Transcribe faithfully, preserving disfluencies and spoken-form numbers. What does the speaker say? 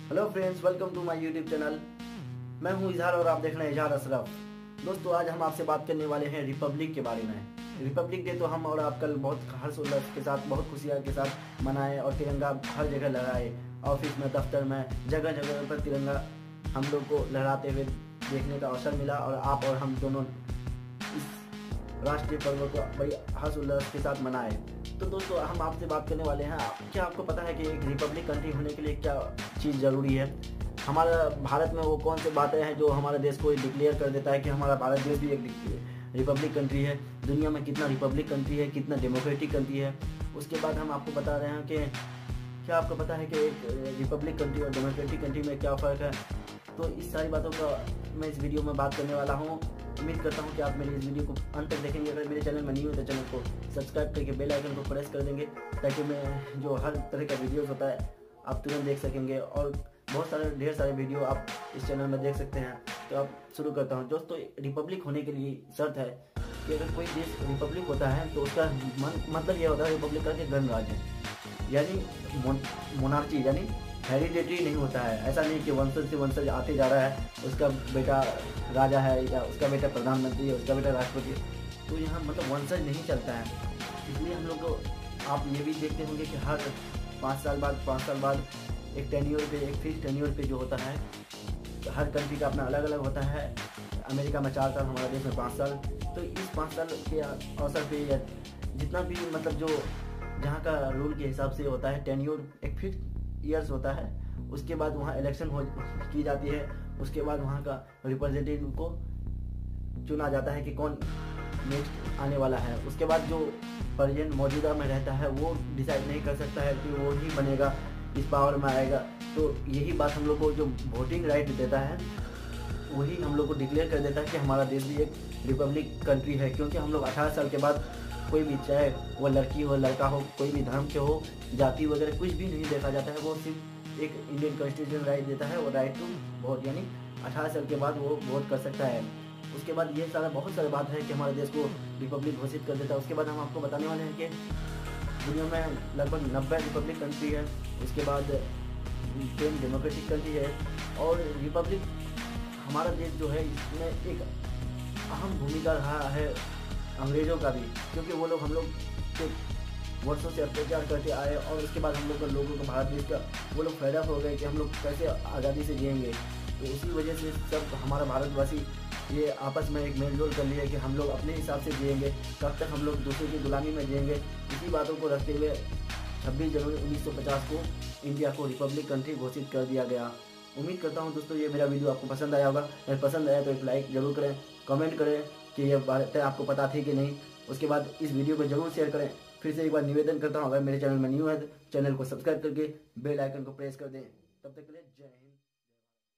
Hello friends, welcome to my YouTube channel. मैं हूं इजहार और आप देख रहे हैं इजहार अशरफ। दोस्तों, आज हम आपसे बात करने वाले हैं रिपब्लिक के बारे में। रिपब्लिक डे तो हम और आप कल बहुत हर्ष उल्लास के साथ, बहुत खुशियाँ के साथ मनाए और तिरंगा हर जगह लहराए। ऑफिस में, दफ्तर में, जगह जगह पर तिरंगा हम लोग को लहराते हुए देखने का अवसर मिला और आप और हम दोनों इस राष्ट्रीय पर्व को बड़ी हर्ष उल्लास के साथ मनाए। तो दोस्तों, हम आपसे बात करने वाले हैं, क्या आपको पता है कि एक रिपब्लिक कंट्री होने के लिए क्या चीज़ ज़रूरी है? हमारा भारत में वो कौन सी बातें हैं जो हमारे देश को डिक्लेयर कर देता है कि हमारा भारत देश भी एक रिपब्लिक कंट्री है। दुनिया में कितना रिपब्लिक कंट्री है, कितना डेमोक्रेटिक कंट्री है। उसके बाद हम आपको बता रहे हैं कि क्या आपको पता है कि एक रिपब्लिक कंट्री और डेमोक्रेटिक कंट्री में क्या फ़र्क है। तो इस सारी बातों का मैं इस वीडियो में बात करने वाला हूँ। उम्मीद करता हूँ कि आप मेरी इस वीडियो को अंत तक देखेंगे। अगर मेरे चैनल में नहीं हो तो चैनल को सब्सक्राइब करके बेल आइकन को प्रेस कर देंगे, ताकि मैं जो हर तरह का वीडियोस होता है आप तुरंत देख सकेंगे। और बहुत सारे ढेर सारे वीडियो आप इस चैनल में देख सकते हैं। तो आप शुरू करता हूँ। दोस्तों, रिपब्लिक होने के लिए शर्त है कि अगर कोई देश रिपब्लिक होता है तो उसका मतलब यह होता है रिपब्लिक का गणराज्य है, यानी मोनार्ची, यानी हेरिडेटरी नहीं होता है। ऐसा नहीं कि वंशज से वंशज आते जा रहा है, उसका बेटा राजा है या उसका बेटा प्रधानमंत्री है, उसका बेटा राष्ट्रपति। तो यहाँ मतलब वंशज नहीं चलता है। इसलिए हम लोग को आप ये भी देखते होंगे कि हर पाँच साल बाद पाँच साल बाद एक टेन्योर पे, एक फिक्स टेन्योर पे जो होता है, तो हर कंट्री का अपना अलग अलग होता है। अमेरिका में चार साल, हमारा देश में पाँच साल। तो इस पाँच साल के अवसर पे या जितना भी मतलब जो जहाँ का रूल के हिसाब से होता है, टेन्योर एक फिक्स ईयर्स होता है। उसके बाद वहाँ इलेक्शन हो की जाती है। उसके बाद वहाँ का रिप्रेजेंटेटिव को चुना जाता है कि कौन नेक्स्ट आने वाला है। उसके बाद जो प्रेजेंट मौजूदा में रहता है वो डिसाइड नहीं कर सकता है कि वो ही बनेगा, इस पावर में आएगा। तो यही बात हम लोग को जो वोटिंग राइट देता है, वही हम लोग को डिक्लेयर कर देता है कि हमारा देश भी एक रिपब्लिक कंट्री है। क्योंकि हम लोग अठारह साल के बाद कोई भी, चाहे वो लड़की हो, लड़का हो, कोई भी धर्म के हो, जाति वगैरह कुछ भी नहीं देखा जाता है। वो सिर्फ एक इंडियन कॉन्स्टिट्यूशन राइट देता है, वो राइट टू वोट, यानी अठारह साल के बाद वो वोट कर सकता है। उसके बाद ये सारा बहुत सारी बात है कि हमारे देश को रिपब्लिक घोषित कर देता है। उसके बाद हम आपको बताने वाले हैं कि दुनिया में लगभग नब्बे रिपब्लिक कंट्री है। उसके बाद टेन डेमोक्रेटिक कंट्री है। और रिपब्लिक हमारा देश जो है, इसमें एक अहम भूमिका रहा है अंग्रेज़ों का भी, क्योंकि वो लोग हम लोग के वर्षों से अत्याचार करते आए। और उसके बाद हम लोग को लोगों को भारत देश का वो लोग फायदा हो गए कि हम लोग कैसे आज़ादी से जिएंगे। तो इसी वजह से सब हमारा भारतवासी ये आपस में एक मेल जोल कर लिए कि हम लोग अपने हिसाब से जिएंगे, कब तक हम लोग दूसरे की गुलामी में जिएंगे। इसी बातों को रखते हुए छब्बीस जनवरी उन्नीस सौ पचास को इंडिया को रिपब्लिक कंट्री घोषित कर दिया गया। उम्मीद करता हूँ दोस्तों, ये मेरा वीडियो आपको पसंद आया होगा। अगर पसंद आया तो एक लाइक ज़रूर करें, कमेंट करें कि ये बातें आपको पता थी कि नहीं। उसके बाद इस वीडियो को जरूर शेयर करें। फिर से एक बार निवेदन करता हूँ, अगर मेरे चैनल में न्यू है तो चैनल को सब्सक्राइब करके बेल आइकन को प्रेस कर दें। तब तक के लिए जय हिंद।